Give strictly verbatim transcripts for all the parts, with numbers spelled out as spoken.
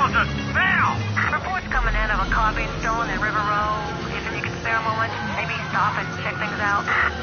houses! Now! Reports coming in of a car being stolen at River Road. If you can spare a moment, maybe stop and check things out.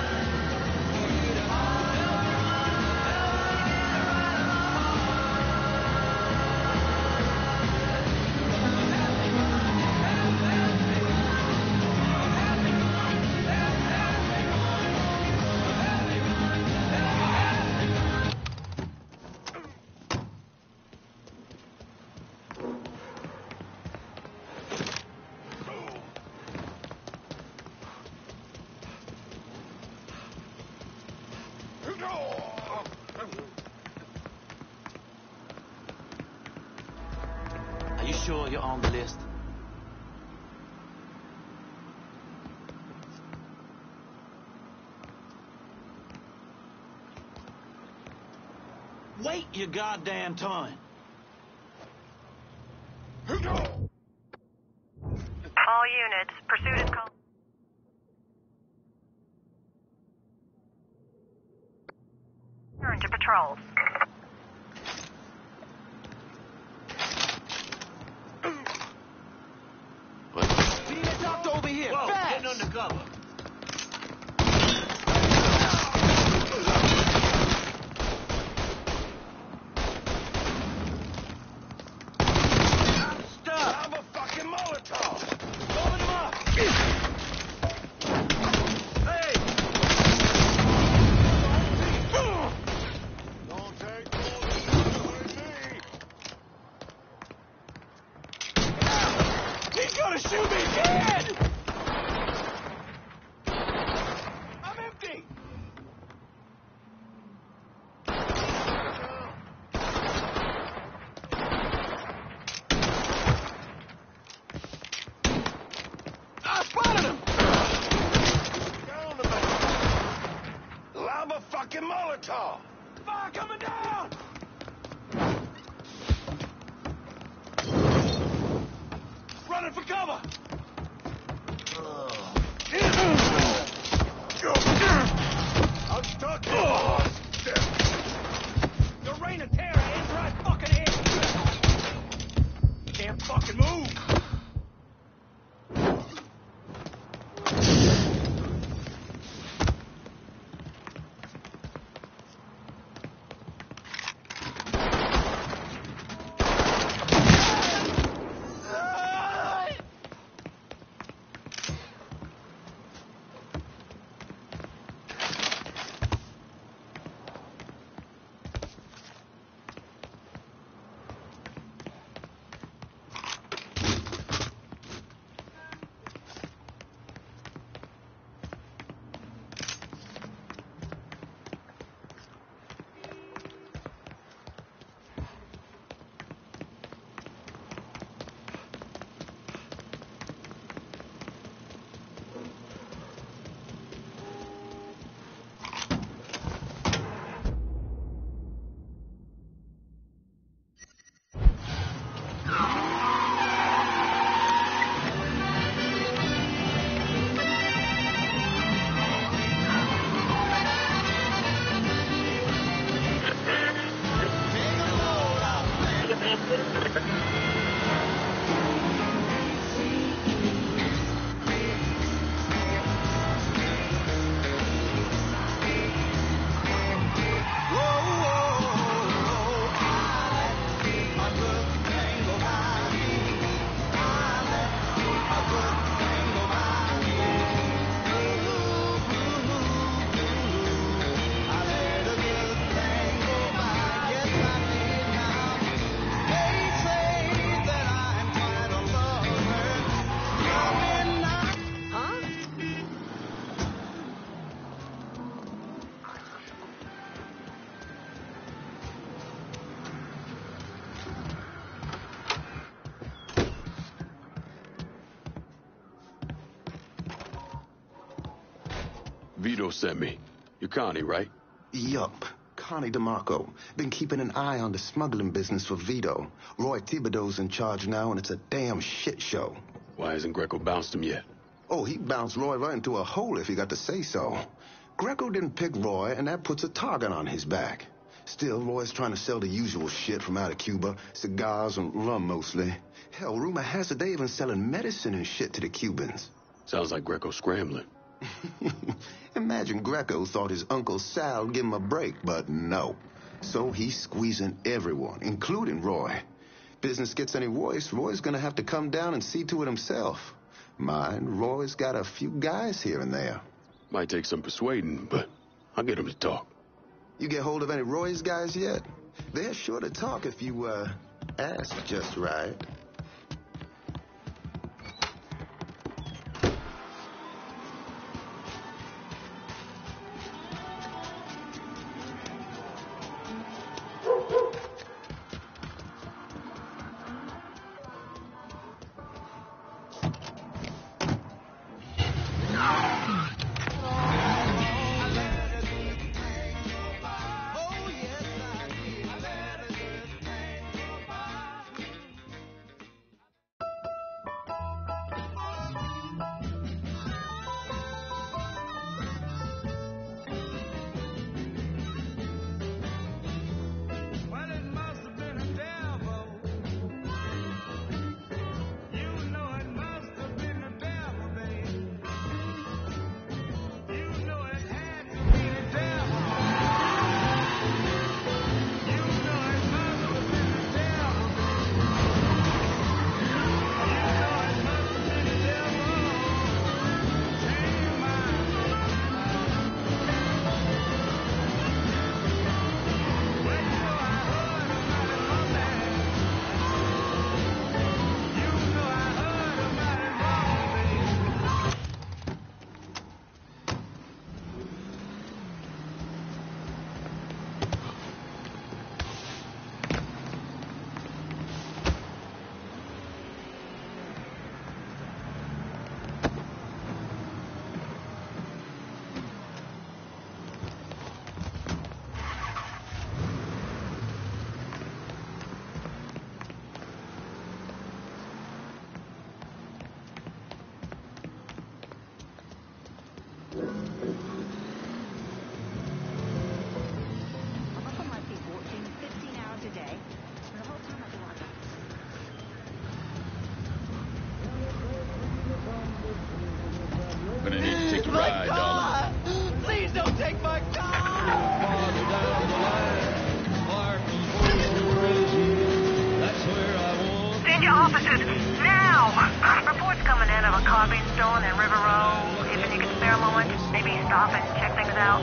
Are you sure you're on the list? Wait your goddamn time. All units, pursuit is called. Turn to patrols. See that doctor over here. Whoa, Fast! getting under cover. I'm stuck. I have a fucking Molotov! Open him up! Hey! Don't take bullets me! He's gonna shoot me dead! I'm empty! I spotted him! Down the man! Lob a fucking Molotov! Fire coming down! Running for cover! I'm stuck here! The rain of terror ends right fucking here! Can't fucking move! Vito sent me. You're Connie, right? Yup. Connie DeMarco. Been keeping an eye on the smuggling business for Vito. Roy Thibodeau's in charge now, and it's a damn shit show. Why hasn't Greco bounced him yet? Oh, he bounced Roy right into a hole if he got to say so. Greco didn't pick Roy, and that puts a target on his back. Still, Roy's trying to sell the usual shit from out of Cuba. Cigars and rum, mostly. Hell, rumor has it they even selling medicine and shit to the Cubans. Sounds like Greco scrambling. Imagine Greco thought his Uncle Sal would give him a break, but no. So he's squeezing everyone, including Roy. Business gets any worse, Roy's gonna have to come down and see to it himself. Mind, Roy's got a few guys here and there. Might take some persuading, but I'll get him to talk. You get hold of any Roy's guys yet? They're sure to talk if you, uh, ask just right. Gonna need to take a ride, darling. Please don't take my Send your officers now! Reports coming in of a car being stolen in River Road. If you can spare a moment, maybe stop and check things out.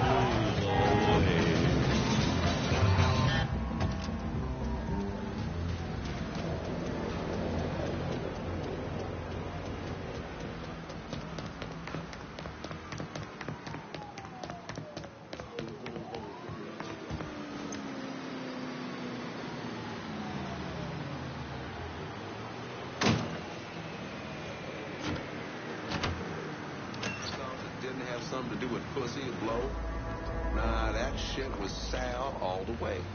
Didn't have something to do with pussy or blow. Nah, that shit was Sal all the way.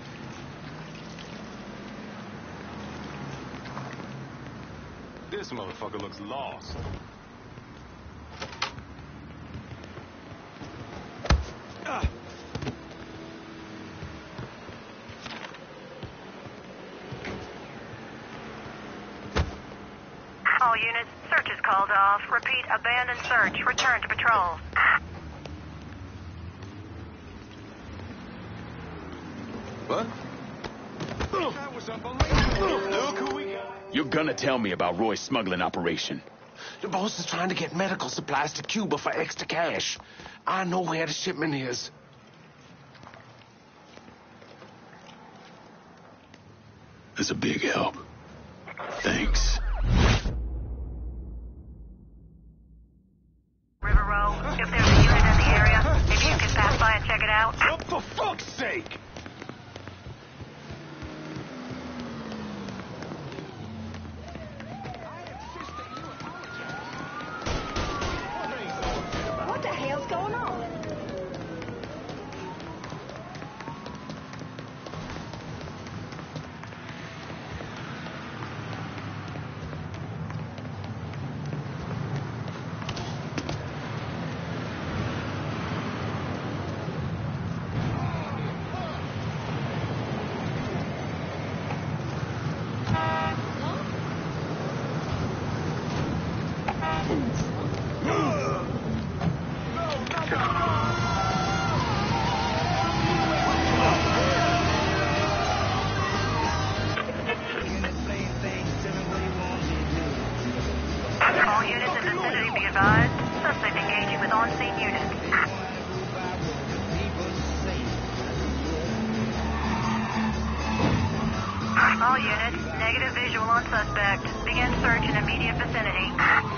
This motherfucker looks lost. Ah. All units, search is called off. Repeat, abandoned search. Return to patrol. What? That was unbelievable. Look who we got. You're gonna tell me about Roy's smuggling operation. The boss is trying to get medical supplies to Cuba for extra cash. I know where the shipment is. That's a big help. Thanks. River Road, if there's a unit in the area, maybe you can pass by and check it out. Oh, for fuck's sake! What the hell's going on? units in vicinity be advised. Suspect engaging with on-scene units. All units, negative visual on suspect. Begin search in immediate vicinity.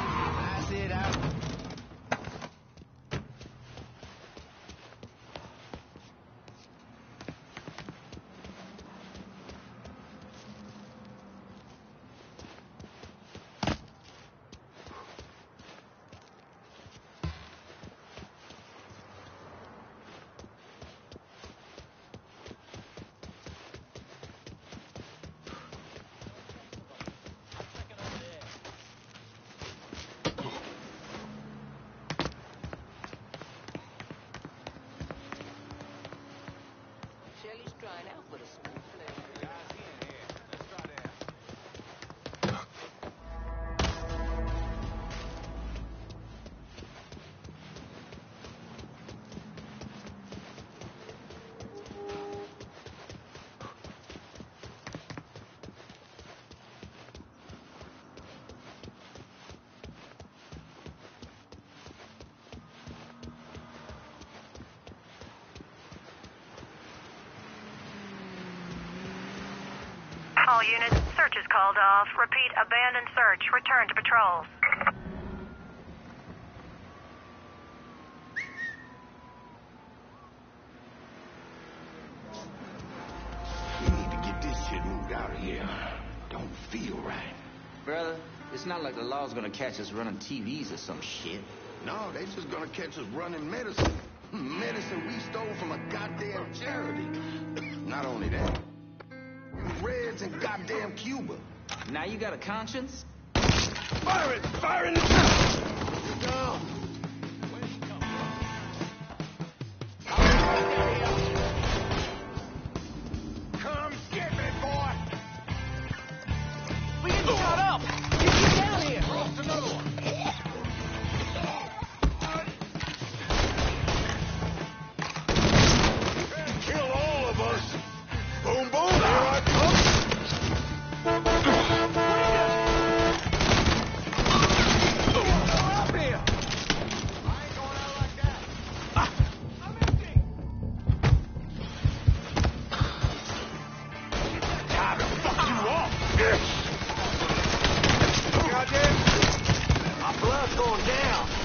All units, search is called off. Repeat, abandon search. Return to patrols. We need to get this shit moved out of here. Don't feel right. Brother, it's not like the law's gonna catch us running T Vs or some shit. No, they just gonna catch us running medicine. Medicine we stole from a goddamn charity. Not only that, Reds in goddamn Cuba. Now you got a conscience? Fire it! Fire in the town! Down! Come get me, boy! We get shot up! Get down here! Cross another one! Kill all of us! Boom, boom! Here I come! Up here! I ain't going out like that. Ah. I'm empty. Time to fuck you off! Goddamn! My blood's going down.